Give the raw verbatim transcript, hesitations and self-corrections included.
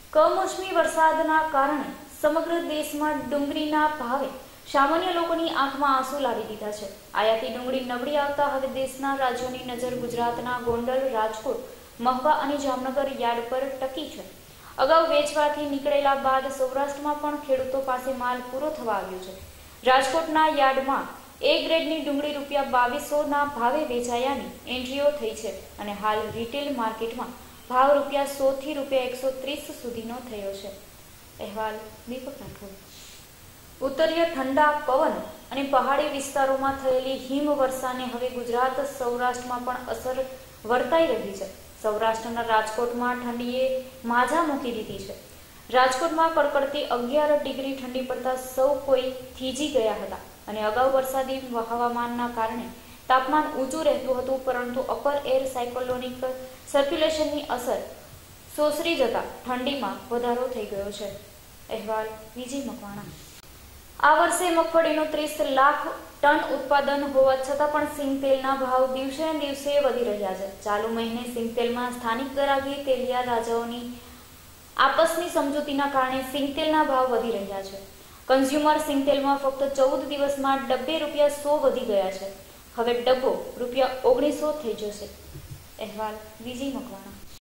કમોસમી વરસાદના કારણે સમગ્ર દેશમાં ડુંગળીના ભાવે સામાન્ય લોકોની આંખમાં આંસુ લાવી દીધા છે। આયાતી ડુંગળી નબળી આવતા હવે દેશના રાજ્યોની નજર ગુજરાતના ગોંડલ, રાજકોટ, મહુવા અને જામનગર યાર્ડ પર ટકી છે। અગાઉ વેચવાથી નીકળેલા બાદ સૌરાષ્ટ્રમાં પણ ખેડૂતો પાસે માલ પૂરો થવા આવ્યો છે। રાજકોટના યાર્ડમાં એ ગ્રેડની ડુંગળી રૂપિયા બાવીસોના ભાવે વેચાયાની એન્ટ્રીઓ થઈ છે અને હાલ રિટેલ માર્કેટમાં ભાવ રૂપિયા સો થી રૂપિયા એકસો ત્રીસ સુધીનો થયો છે। અહેવાલ દીપક રાઠોડ। ઉત્તરીય ઠંડા પવન અને પહાડી વિસ્તારોમાં થયેલી હિમવર્ષાને હવે ગુજરાત સૌરાષ્ટ્રમાં પણ અસર વર્તાઈ રહી છે। સૌરાષ્ટ્રના રાજકોટમાં ઠંડીએ માજા મૂકી દીધી છે। રાજકોટમાં કડકડતી અગિયાર ડિગ્રી ઠંડી પડતા સૌ કોઈ થીજી ગયા હતા અને અગાઉ વરસાદી હવામાનના કારણે તાપમાન ઊંચું રહેતું હતું, પરંતુ અપર એર સાયક્લોનિક સર્ક્યુલેશનની અસર સોસરી જતા ઠંડીમાં વધારો થઈ ગયો છે। અહેવાલ વિજય મકવાણા। આ વર્ષે મગફળીનું ત્રીસ લાખ ટન ઉત્પાદન હોવા છતાં પણ સિંગતેલના ભાવ દિવસે ને દિવસે વધી રહ્યા છે। ચાલુ મહિને સિંગતેલમાં સ્થાનિક ગરાગી તેલિયા રાજાઓની આપસની સમજૂતીના કારણે સિંગતેલના ભાવ વધી રહ્યા છે। કન્ઝ્યુમર સિંગતેલમાં ફક્ત ચૌદ દિવસમાં ડબ્બે રૂપિયા સો વધી ગયા છે। હવે ડબ્બો રૂપિયા ઓગણીસો થઈ જશે। અહેવાલ વિજય મકવાણા।